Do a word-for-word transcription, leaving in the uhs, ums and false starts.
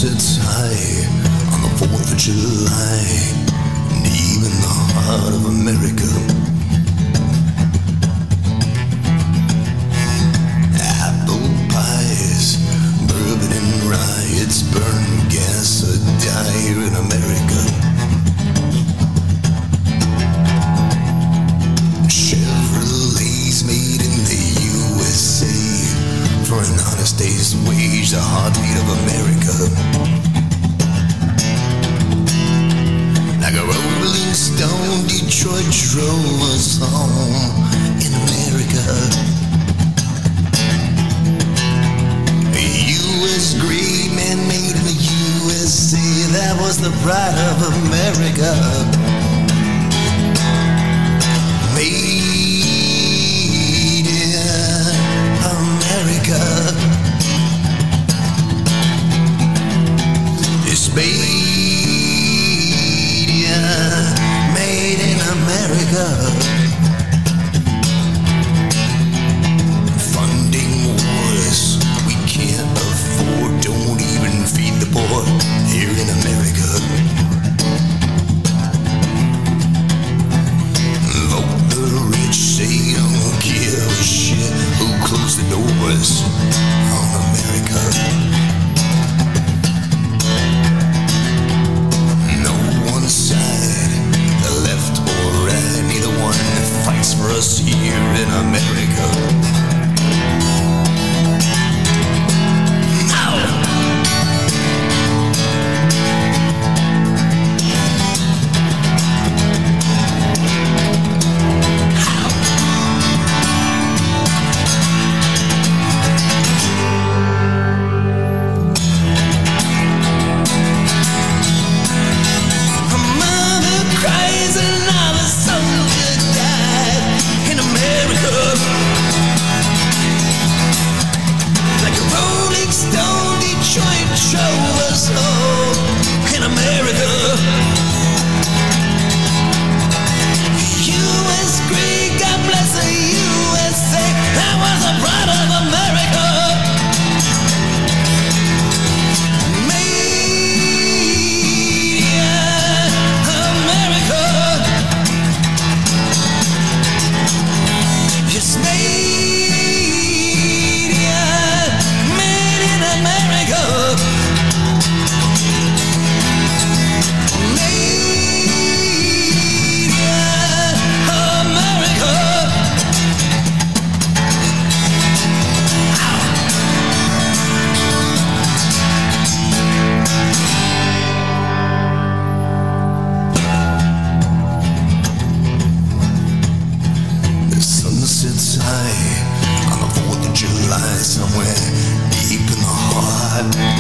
sits high on the fourth of July, deep in the heart of America. Apple pies, bourbon and rye, it's burning gas or die here in America. Chevrolet's made in the U S A for an honest day's wage, the heartbeat of America. Like a rolling stone, Detroit drove us home in America. U S great man made in the U S A, that was the pride of America. Made made, yeah, made in America. Funding wars we can't afford, don't even feed the poor here in America. Vote the rich, say don't give a shit who closed the doors on America. For us here in America. Show us all in America. U S great, God bless the U S A, that was the pride of America. Made in America. Just made, yeah, made in America. Sits high on the fourth of July, somewhere deep in the heart